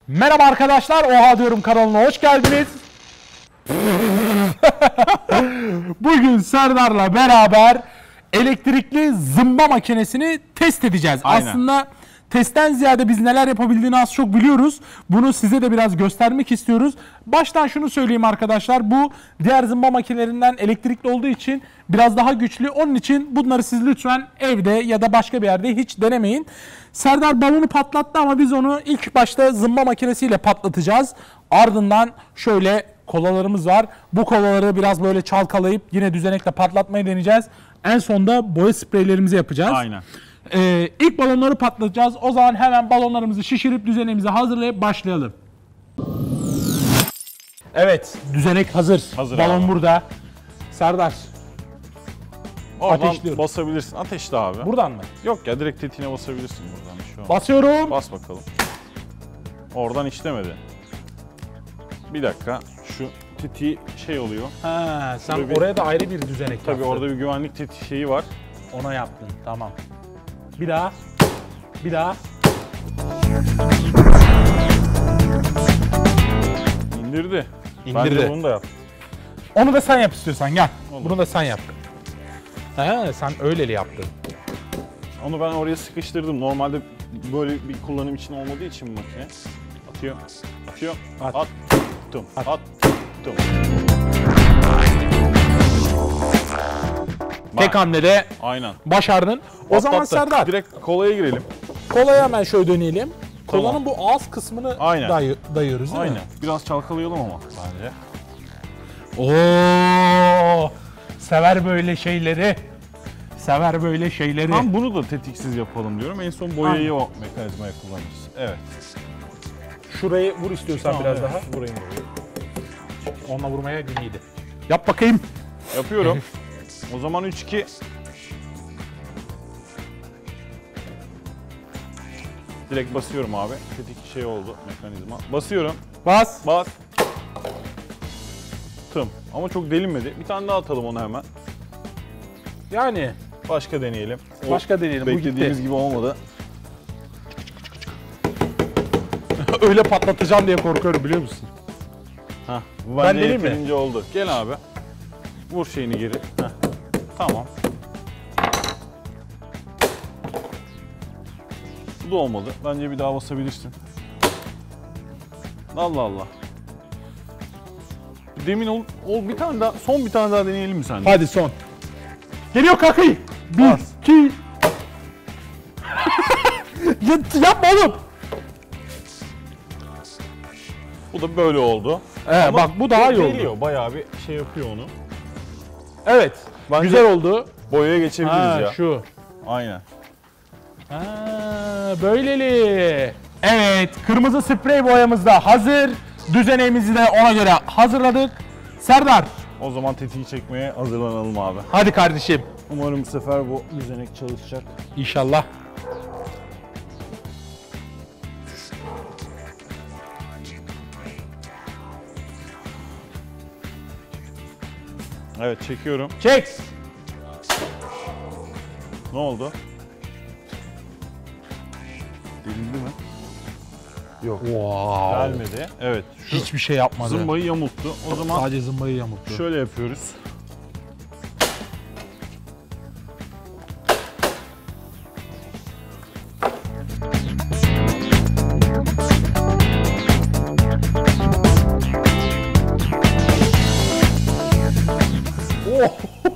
Merhaba arkadaşlar, Oha Diyorum kanalına hoş geldiniz. Bugün Serdar'la beraber elektrikli zımba makinesini test edeceğiz. Aynen. Aslında testten ziyade biz neler yapabildiğini az çok biliyoruz. Bunu size de biraz göstermek istiyoruz. Baştan şunu söyleyeyim arkadaşlar, bu diğer zımba makinelerinden elektrikli olduğu için biraz daha güçlü. Onun için bunları siz lütfen evde ya da başka bir yerde hiç denemeyin. Serdar balonu patlattı ama biz onu ilk başta zımba makinesiyle patlatacağız. Ardından şöyle kolalarımız var. Bu kolaları biraz böyle çalkalayıp yine düzenekle patlatmayı deneyeceğiz. En sonda boya spreylerimizi yapacağız. Aynen. İlk balonları patlatacağız. O zaman hemen balonlarımızı şişirip düzenimizi hazırlayıp başlayalım. Evet, düzenek hazır. Hazır Balon abi. burada. Serdar. Oradan Ateşliyorum. basabilirsin. Ateşle abi. Buradan mı? Yok ya, direkt tetiğine basabilirsin buradan. Şu an. Basıyorum. Bas bakalım. Oradan işlemedi. Bir dakika. Şu tetiği şey oluyor. Ha, sen Tabii. oraya da ayrı bir düzenek Tabii yaptın. orada bir güvenlik tetiği şeyi var. Ona yaptın. Tamam. Bir daha. Bir daha. İndirdi. İndirdi. Bence bunu da yap. Onu da sen yap istiyorsan gel. Olur. Bunu da sen yap. He, sen öyleli yaptın. Onu ben oraya sıkıştırdım. Normalde böyle bir kullanım için olmadığı için bu makine. Atıyor. Atıyor. At. Attım. At. Attım. Tek hamlede Aynen. başardın. O zaman Patlattı. Serdar, Direkt kolaya girelim. kolaya hemen şöyle dönelim. Tamam. Kolanın bu ağız kısmını Aynen. dayıyoruz değil Aynen. mi? Biraz çalkalayalım ama bence. Oo! Sever böyle şeyleri. Sever böyle şeyleri. Tam bunu da tetiksiz yapalım diyorum. En son boyayı o mekanizmaya kullanırız. Evet. Şurayı vur istiyorsan Tamam, biraz evet. daha. Vurayım. Onunla vurmaya gün iyiydi. Yap bakayım. Yapıyorum. O zaman 3-2. Direkt basıyorum abi. Tetik şey oldu mekanizma. Basıyorum. Bas. Bas. Tım. Ama çok delinmedi. Bir tane daha atalım onu hemen. Yani Başka deneyelim. O başka deneyelim. Bu beklediğimiz gitti. gibi olmadı. Öyle patlatacağım diye korkuyorum biliyor musun? Hah. Bu Ben bence deneyeyim mi? yeterince oldu. Gel abi. Vur şeyini geri. Heh. Tamam. Bu da olmadı. Bence bir daha basabilirsin. Allah Allah. Demin ol bir tane daha, son bir tane daha deneyelim mi sence? Hadi son. Geliyor kakayı. Bir, Bas. iki. Yapma oğlum. Bu da böyle oldu. Evet, Ama bak bu daha iyi oldu. deliyor, bayağı bir şey yapıyor onu. Evet. Bence Güzel oldu. boyaya geçebiliriz Ha, ya. şu. Aynen. Ha, böyleli. Evet, kırmızı sprey boyamız da hazır. Düzeneğimizi de ona göre hazırladık. Serdar, O zaman tetiği çekmeye hazırlanalım abi. hadi kardeşim. Umarım bu sefer bu düzenek çalışacak. İnşallah. Evet, çekiyorum. Çek. Ne oldu? Delindi mi? Yok. Wow. Gelmedi. Evet. Şu Hiçbir şey yapmadı. zımbayı yamulttu. O zaman Sadece zımbayı yamulttu. şöyle yapıyoruz. Oh.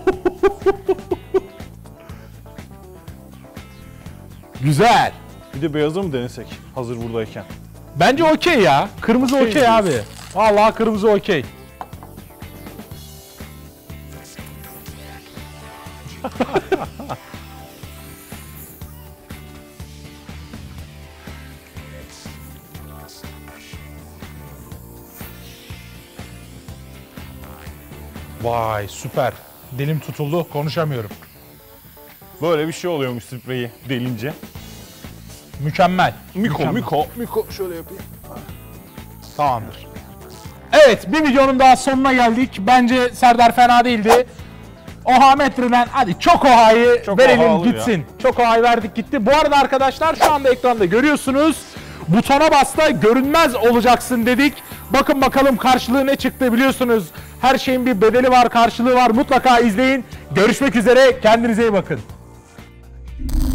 Güzel. Bir de beyazı mı denesek hazır buradayken? Bence okey ya. Kırmızı Okey okey diyorsun. abi. Vallahi kırmızı okey. Vay süper. Dilim tutuldu, konuşamıyorum. Böyle bir şey oluyormuş spreyi delince. Mükemmel. Miko Mükemmel. şöyle yapayım. Tamamdır. Evet, bir videonun daha sonuna geldik. Bence Serdar fena değildi. Oha metreden hadi çok Oha'yı Çok verelim Oha alır gitsin. Çok Oha'yı verdik gitti. Bu arada arkadaşlar şu anda ekranda görüyorsunuz. Butona basta görünmez olacaksın dedik. Bakın bakalım karşılığı ne çıktı, biliyorsunuz. Her şeyin bir bedeli var, karşılığı var. Mutlaka izleyin. Görüşmek üzere. Kendinize iyi bakın.